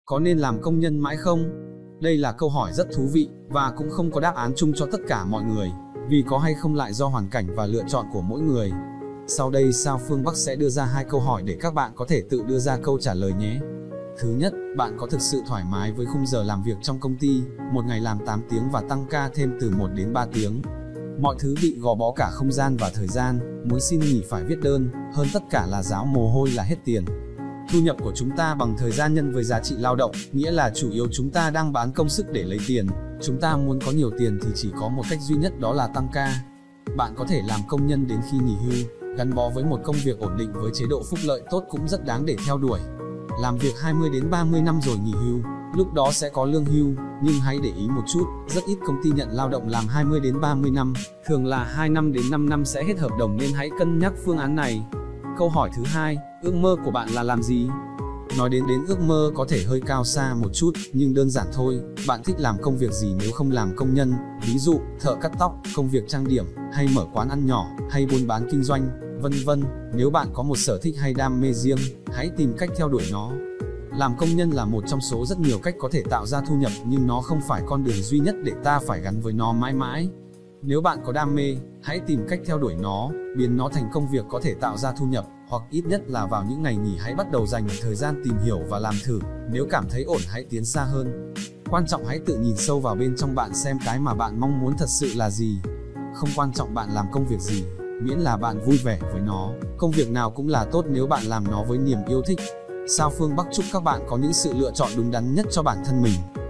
Có nên làm công nhân mãi không? Đây là câu hỏi rất thú vị, và cũng không có đáp án chung cho tất cả mọi người, vì có hay không lại do hoàn cảnh và lựa chọn của mỗi người. Sau đây Sao Phương Bắc sẽ đưa ra 2 câu hỏi để các bạn có thể tự đưa ra câu trả lời nhé. Thứ nhất, bạn có thực sự thoải mái với khung giờ làm việc trong công ty, một ngày làm 8 tiếng và tăng ca thêm từ 1 đến 3 tiếng? Mọi thứ bị gò bó cả không gian và thời gian, muốn xin nghỉ phải viết đơn, hơn tất cả là ráo mồ hôi là hết tiền. Thu nhập của chúng ta bằng thời gian nhân với giá trị lao động, nghĩa là chủ yếu chúng ta đang bán công sức để lấy tiền. Chúng ta muốn có nhiều tiền thì chỉ có một cách duy nhất, đó là tăng ca. Bạn có thể làm công nhân đến khi nghỉ hưu, gắn bó với một công việc ổn định với chế độ phúc lợi tốt cũng rất đáng để theo đuổi. Làm việc 20 đến 30 năm rồi nghỉ hưu, lúc đó sẽ có lương hưu, nhưng hãy để ý một chút, rất ít công ty nhận lao động làm 20 đến 30 năm, thường là 2 năm đến 5 năm sẽ hết hợp đồng, nên hãy cân nhắc phương án này. Câu hỏi thứ hai, ước mơ của bạn là làm gì? Nói đến ước mơ có thể hơi cao xa một chút, nhưng đơn giản thôi, bạn thích làm công việc gì nếu không làm công nhân, ví dụ, thợ cắt tóc, công việc trang điểm, hay mở quán ăn nhỏ, hay buôn bán kinh doanh, vân vân. Nếu bạn có một sở thích hay đam mê riêng, hãy tìm cách theo đuổi nó. Làm công nhân là một trong số rất nhiều cách có thể tạo ra thu nhập, nhưng nó không phải con đường duy nhất để ta phải gắn với nó mãi mãi. Nếu bạn có đam mê, hãy tìm cách theo đuổi nó, biến nó thành công việc có thể tạo ra thu nhập, hoặc ít nhất là vào những ngày nghỉ hãy bắt đầu dành thời gian tìm hiểu và làm thử. Nếu cảm thấy ổn hãy tiến xa hơn. Quan trọng hãy tự nhìn sâu vào bên trong bạn xem cái mà bạn mong muốn thật sự là gì. Không quan trọng bạn làm công việc gì, miễn là bạn vui vẻ với nó. Công việc nào cũng là tốt nếu bạn làm nó với niềm yêu thích. Sao Phương Bắc chúc các bạn có những sự lựa chọn đúng đắn nhất cho bản thân mình.